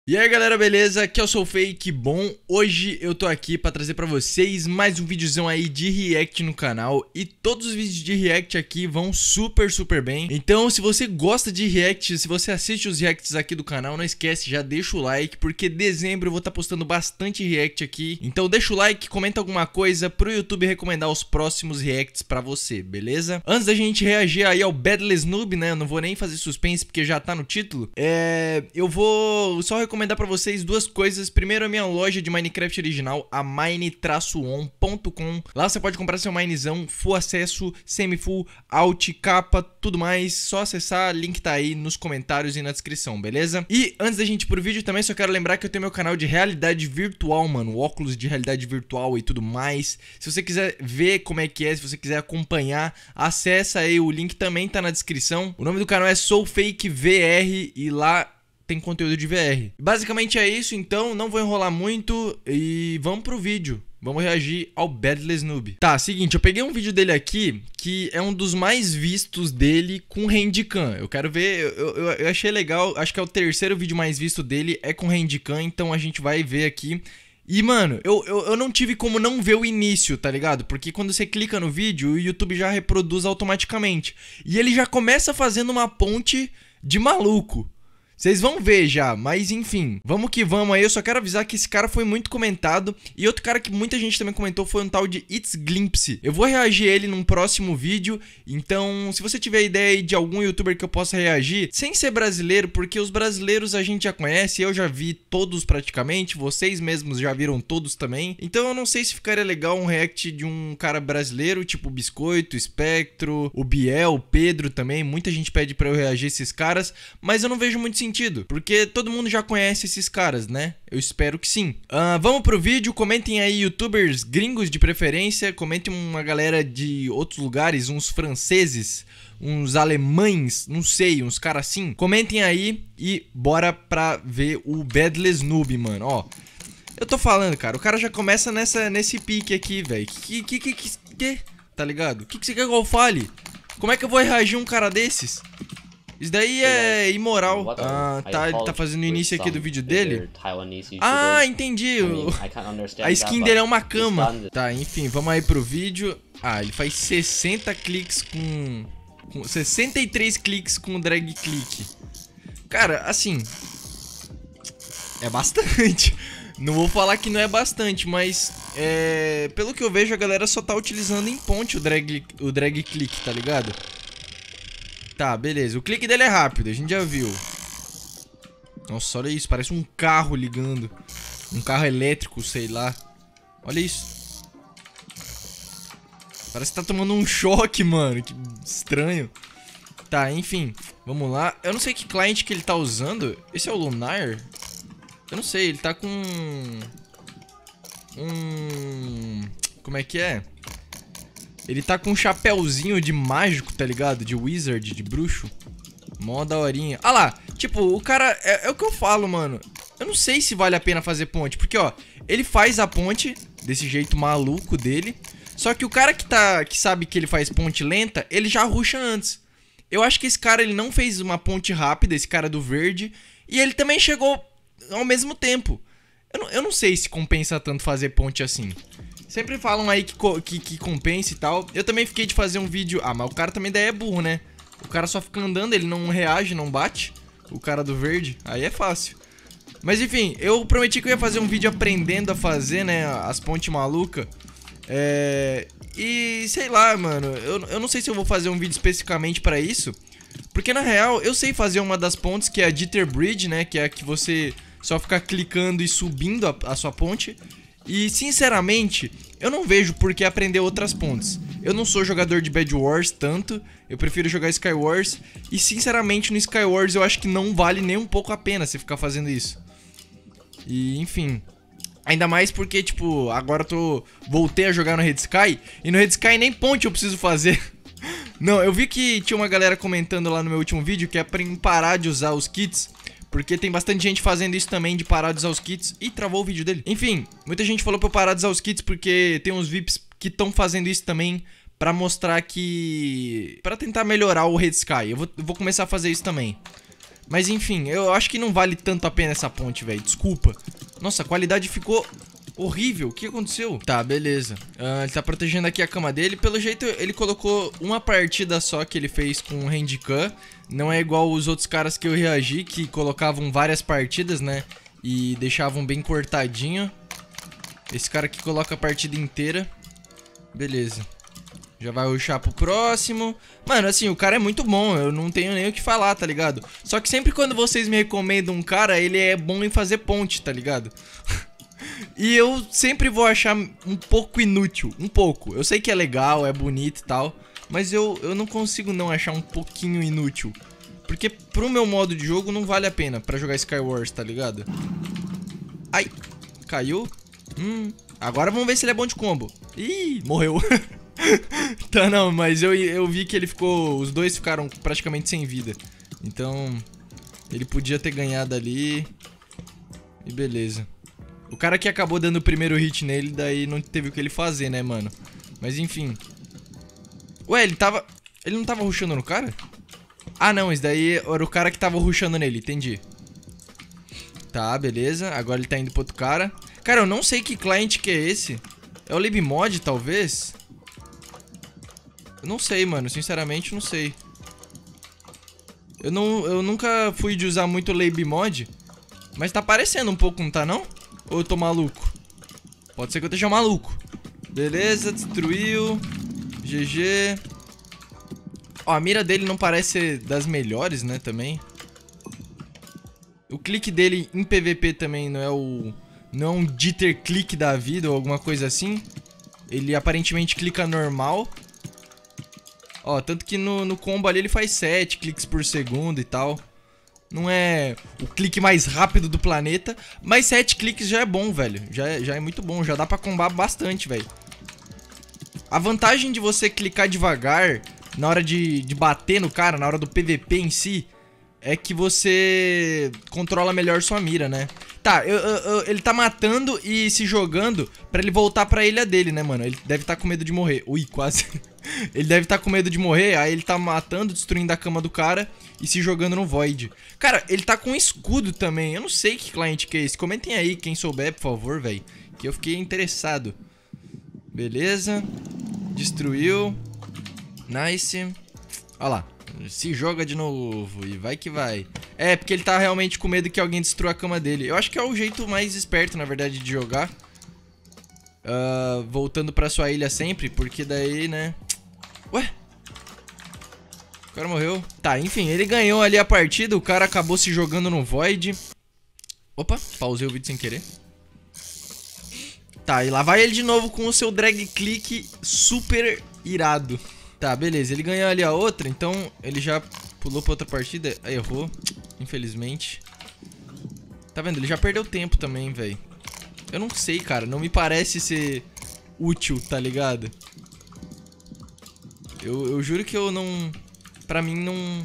E aí galera, beleza? Aqui é o Soulfake. Bom, hoje eu tô aqui pra trazer pra vocês mais um videozão aí de react no canal. E todos os vídeos de react aqui vão super bem. Então se você gosta de react, se você assiste os reacts aqui do canal, não esquece, já deixa o like, porque dezembro eu vou estar postando bastante react aqui. Então deixa o like, comenta alguma coisa pro YouTube recomendar os próximos reacts pra você, beleza? Antes da gente reagir aí ao Badless Noob, né? Eu não vou nem fazer suspense porque já tá no título. Eu vou só recomendar pra vocês duas coisas. Primeiro, a minha loja de Minecraft original, a mine-on.com. Lá você pode comprar seu minezão, full acesso, semi-full, alt, capa, tudo mais. Só acessar, link tá aí nos comentários e na descrição, beleza? E antes da gente ir pro vídeo também, só quero lembrar que eu tenho meu canal de realidade virtual, mano, óculos de realidade virtual e tudo mais. Se você quiser ver como é que é, se você quiser acompanhar, acessa aí, o link também tá na descrição. O nome do canal é Soulfake VR e lá tem conteúdo de VR. Basicamente é isso, então não vou enrolar muito e vamos pro vídeo. Vamos reagir ao Badless Noob. Tá, seguinte, eu peguei um vídeo dele aqui, que é um dos mais vistos dele com handcam. Eu quero ver, eu achei legal, acho que é o terceiro vídeo mais visto dele, é com handcam, então a gente vai ver aqui. E, mano, eu não tive como não ver o início, tá ligado? Porque quando você clica no vídeo, o YouTube já reproduz automaticamente. E ele já começa fazendo uma ponte de maluco. Vocês vão ver já, mas enfim, vamos que vamos aí. Eu só quero avisar que esse cara foi muito comentado. E outro cara que muita gente também comentou foi um tal de It's Glimpse. Eu vou reagir a ele num próximo vídeo. Então, se você tiver ideia aí de algum youtuber que eu possa reagir, sem ser brasileiro, porque os brasileiros a gente já conhece, eu já vi todos praticamente, vocês mesmos já viram todos também. Então eu não sei se ficaria legal um react de um cara brasileiro, tipo o Biscoito, o Espectro, o Biel, o Pedro também. Muita gente pede pra eu reagir a esses caras, mas eu não vejo muito sentido, porque todo mundo já conhece esses caras, né? Eu espero que sim. Vamos pro vídeo, comentem aí youtubers gringos de preferência, comentem uma galera de outros lugares, uns franceses, uns alemães, não sei, uns caras assim. Comentem aí e bora pra ver o Badless Noob, mano, ó. Eu tô falando, cara, o cara já começa nesse pique aqui, velho. Que? Tá ligado? O que você quer que eu fale? Como é que eu vou reagir a um cara desses? Isso daí é imoral. Tá, ele tá fazendo o início aqui do vídeo dele. Ah, entendi. A skin dele é uma cama. Tá, enfim, vamos aí pro vídeo. Ah, ele faz 60 cliques com 63 cliques com o drag click. Cara, assim, é bastante. Não vou falar que não é bastante, mas pelo que eu vejo, a galera só tá utilizando em ponte o drag click, tá ligado? Tá, beleza. O clique dele é rápido, a gente já viu. Nossa, olha isso. Parece um carro ligando. Um carro elétrico, sei lá. Olha isso. Parece que tá tomando um choque, mano. Que estranho. Tá, enfim. Vamos lá. Eu não sei que client que ele tá usando. Esse é o Lunar? Eu não sei, ele tá com como é que é? Ele tá com um chapéuzinho de mágico, tá ligado? De wizard, de bruxo. Mó daorinha. Ah lá, tipo, o cara... É o que eu falo, mano. Eu não sei se vale a pena fazer ponte. Porque, ó, ele faz a ponte desse jeito maluco dele. Só que o cara que sabe que ele faz ponte lenta, ele já rusha antes. Eu acho que esse cara, ele não fez uma ponte rápida, esse cara do verde. E ele também chegou ao mesmo tempo. Eu não sei se compensa tanto fazer ponte assim. Sempre falam aí que compensa e tal. Eu também fiquei de fazer um vídeo... Ah, mas o cara também daí é burro, né? O cara só fica andando, ele não reage, não bate. O cara do verde, aí é fácil. Mas enfim, eu prometi que eu ia fazer um vídeo aprendendo a fazer, né? As pontes malucas. E sei lá, mano. Eu não sei se eu vou fazer um vídeo especificamente pra isso. Porque na real, eu sei fazer uma das pontes, que é a Jitter Bridge, né? Que é a que você só fica clicando e subindo a sua ponte. E sinceramente, eu não vejo por que aprender outras pontes. Eu não sou jogador de Bed Wars tanto, eu prefiro jogar Skywars. E sinceramente no Skywars eu acho que não vale nem um pouco a pena você ficar fazendo isso. E enfim, ainda mais porque tipo, agora voltei a jogar no Red Sky. E no Red Sky nem ponte eu preciso fazer. Não, eu vi que tinha uma galera comentando lá no meu último vídeo que é pra parar de usar os kits. Porque tem bastante gente fazendo isso também, de parar de usar os kits. Ih, travou o vídeo dele. Enfim, muita gente falou pra eu parar de usar os kits, porque tem uns VIPs que estão fazendo isso também pra mostrar que... pra tentar melhorar o Red Sky. Eu vou começar a fazer isso também. Mas enfim, eu acho que não vale tanto a pena essa ponte, velho. Desculpa. Nossa, a qualidade ficou horrível. O que aconteceu? Tá, beleza. Ele tá protegendo aqui a cama dele. Pelo jeito, ele colocou uma partida só que ele fez com o handicam. Não é igual os outros caras que eu reagi, que colocavam várias partidas, né? E deixavam bem cortadinho. Esse cara aqui coloca a partida inteira. Beleza. Já vai rushar pro próximo. Mano, assim, o cara é muito bom. Eu não tenho nem o que falar, tá ligado? Só que sempre quando vocês me recomendam um cara, ele é bom em fazer ponte, tá ligado? E eu sempre vou achar um pouco inútil. Um pouco. Eu sei que é legal, é bonito e tal. Mas eu não consigo não achar um pouquinho inútil. Porque pro meu modo de jogo não vale a pena pra jogar Skywars, tá ligado? Ai, caiu. Agora vamos ver se ele é bom de combo. Ih, morreu. Tá, não, mas eu vi que ele ficou... Os dois ficaram praticamente sem vida. Então, ele podia ter ganhado ali. E beleza. O cara que acabou dando o primeiro hit nele, daí não teve o que ele fazer, né, mano? Mas enfim. Ué, ele não tava rushando no cara? Ah, não, esse daí era o cara que tava rushando nele, entendi. Tá, beleza. Agora ele tá indo pro outro cara. Cara, eu não sei que client que é esse. É o LibMod, talvez? Eu não sei, mano. Sinceramente, não sei. Eu nunca fui de usar muito LibMod. Mas tá parecendo um pouco, não tá, não? Ou eu tô maluco? Pode ser que eu esteja maluco. Beleza, destruiu. GG. Ó, a mira dele não parece ser das melhores, né, também. O clique dele em PVP também não é um jitter click da vida ou alguma coisa assim. Ele aparentemente clica normal. Ó, tanto que no combo ali ele faz 7 cliques por segundo e tal. Não é o clique mais rápido do planeta, mas 7 cliques já é bom, velho. Já é muito bom, já dá pra combar bastante, velho. A vantagem de você clicar devagar na hora de bater no cara, na hora do PVP em si, é que você controla melhor sua mira, né? Tá, ele tá matando e se jogando pra ele voltar pra ilha dele, né, mano? Ele deve tá com medo de morrer. Ui, quase. Ele deve tá com medo de morrer, aí ele tá matando, destruindo a cama do cara e se jogando no Void. Cara, ele tá com escudo também. Eu não sei que cliente que é esse. Comentem aí, quem souber, por favor, velho. Que eu fiquei interessado. Beleza. Destruiu. Nice. Olha lá. Se joga de novo e vai que vai. É, porque ele tá realmente com medo que alguém destrua a cama dele. Eu acho que é o jeito mais esperto, na verdade, de jogar. Voltando pra sua ilha sempre, porque daí, né... Ué? O cara morreu. Tá, enfim, ele ganhou ali a partida. O cara acabou se jogando no Void. Opa, pausei o vídeo sem querer. Tá, e lá vai ele de novo com o seu drag click super irado. Tá, beleza, ele ganhou ali a outra, então ele já pulou pra outra partida. Errou, infelizmente. Tá vendo? Ele já perdeu tempo também, velho. Eu não sei, cara, não me parece ser útil, tá ligado? Eu juro que eu não... Pra mim não...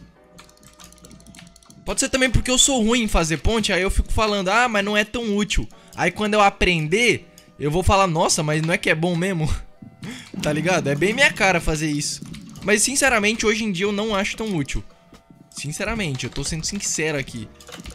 Pode ser também porque eu sou ruim em fazer ponte, aí eu fico falando, ah, mas não é tão útil. Aí quando eu aprender, eu vou falar, nossa, mas não é que é bom mesmo? Tá ligado? É bem minha cara fazer isso. Mas sinceramente, hoje em dia eu não acho tão útil. Sinceramente, eu tô sendo sincero aqui.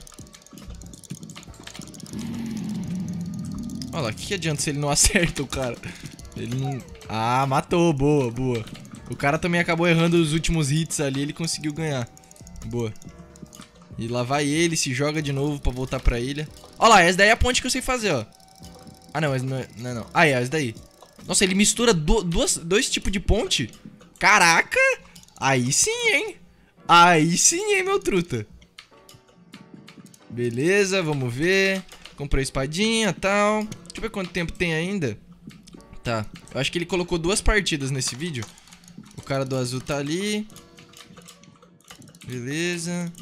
Olha lá, o que adianta se ele não acerta o cara? Ele não... Ah, matou, boa, boa. O cara também acabou errando os últimos hits ali, ele conseguiu ganhar. Boa. E lá vai ele, se joga de novo pra voltar pra ilha. Olha lá, essa daí é a ponte que eu sei fazer, ó. Ah, não, essa não é, não. Ah, é, essa daí. Nossa, ele mistura dois tipos de ponte? Caraca! Aí sim, hein? Aí sim, hein, meu truta? Beleza, vamos ver. Comprou espadinha e tal. Deixa eu ver quanto tempo tem ainda. Tá, eu acho que ele colocou 2 partidas nesse vídeo. O cara do azul tá ali. Beleza.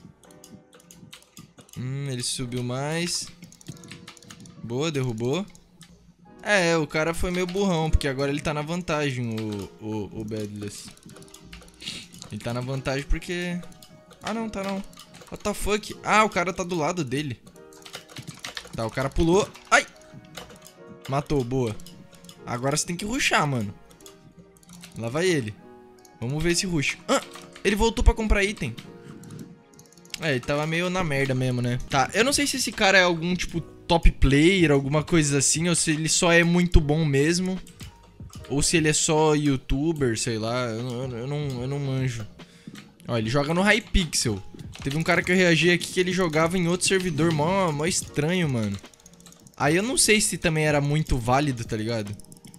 Ele subiu mais. Boa, derrubou. É, o cara foi meio burrão, porque agora ele tá na vantagem, o Badless. Ele tá na vantagem porque... Ah, não, tá não. What the fuck? Ah, o cara tá do lado dele. Tá, o cara pulou. Ai! Matou, boa. Agora você tem que rushar, mano. Lá vai ele. Vamos ver esse rush. Ah, ele voltou pra comprar item. É, ele tava meio na merda mesmo, né? Tá, eu não sei se esse cara é algum, tipo, top player, alguma coisa assim, ou se ele só é muito bom mesmo. Ou se ele é só youtuber, sei lá, eu não manjo. Ó, ele joga no Hypixel. Teve um cara que eu reagi aqui que ele jogava em outro servidor, mó estranho, mano. Aí eu não sei se também era muito válido, tá ligado?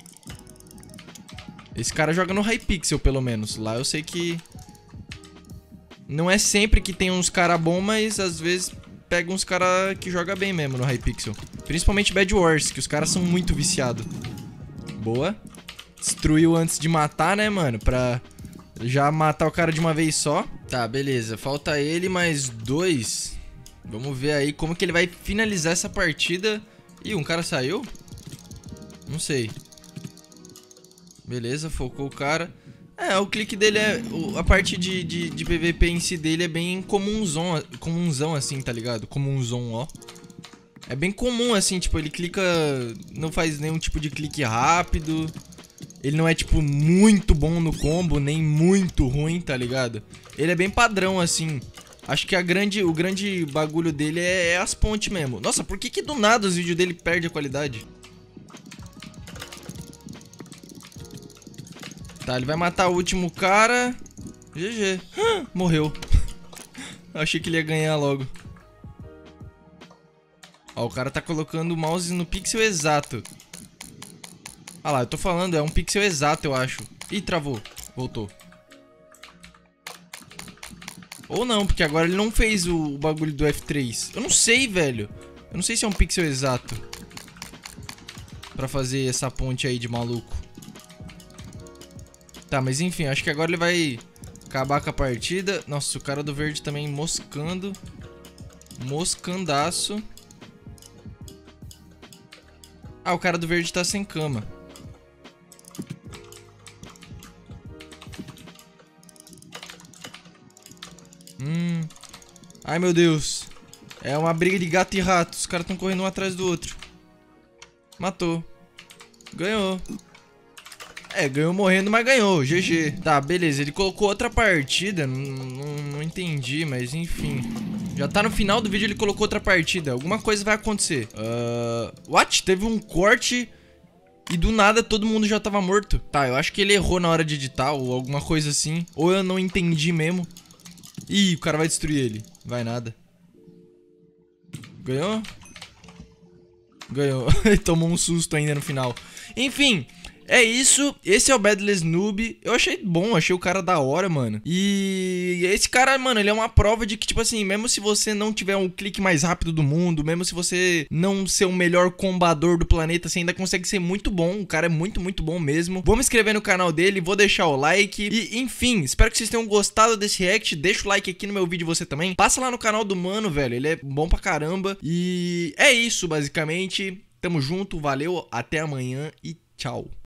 Esse cara joga no Hypixel, pelo menos. Lá eu sei que... Não é sempre que tem uns cara bom, mas às vezes pega uns cara que joga bem mesmo no Hypixel. Principalmente Bad Wars, que os caras são muito viciados. Boa. Destruiu antes de matar, né, mano? Pra já matar o cara de uma vez só. Tá, beleza. Falta ele mais 2. Vamos ver aí como que ele vai finalizar essa partida. Ih, um cara saiu? Não sei. Beleza, focou o cara. É, o clique dele é... A parte de PVP em si dele é bem comunzão assim, tá ligado? Comunzão, ó. É bem comum assim, tipo, ele clica... Não faz nenhum tipo de clique rápido. Ele não é, tipo, muito bom no combo, nem muito ruim, tá ligado? Ele é bem padrão, assim. Acho que o grande bagulho dele é as pontes mesmo. Nossa, por que do nada os vídeos dele perdem a qualidade? Tá, ele vai matar o último cara. GG. Morreu. Achei que ele ia ganhar logo. Ó, o cara tá colocando o mouse no pixel exato. Ah lá, eu tô falando, é um pixel exato, eu acho. Ih, travou. Voltou. Ou não, porque agora ele não fez o bagulho do F3. Eu não sei, velho. Eu não sei se é um pixel exato pra fazer essa ponte aí de maluco. Tá, mas enfim, acho que agora ele vai acabar com a partida. Nossa, o cara do verde também moscando. Moscandaço. Ah, o cara do verde tá sem cama. Ai, meu Deus. É uma briga de gato e rato. Os caras estão correndo um atrás do outro. Matou. Ganhou. É, ganhou morrendo, mas ganhou. GG. Tá, beleza. Ele colocou outra partida. Não entendi, mas enfim. Já tá no final do vídeo, ele colocou outra partida. Alguma coisa vai acontecer. What? Teve um corte e do nada todo mundo já tava morto. Tá, eu acho que ele errou na hora de editar ou alguma coisa assim. Ou eu não entendi mesmo. Ih, o cara vai destruir ele. Vai nada. Ganhou? Ganhou. Ele tomou um susto ainda no final. Enfim, é isso. Esse é o Badless Noob. Eu achei bom, achei o cara da hora, mano. E esse cara, mano, ele é uma prova de que, tipo assim, mesmo se você não tiver um clique mais rápido do mundo, mesmo se você não ser o melhor combador do planeta, você ainda consegue ser muito bom. O cara é muito, muito bom mesmo. Vou me inscrever no canal dele, vou deixar o like. E, enfim, espero que vocês tenham gostado desse react. Deixa o like aqui no meu vídeo você também. Passa lá no canal do mano, velho. Ele é bom pra caramba. E é isso, basicamente. Tamo junto, valeu, até amanhã e tchau.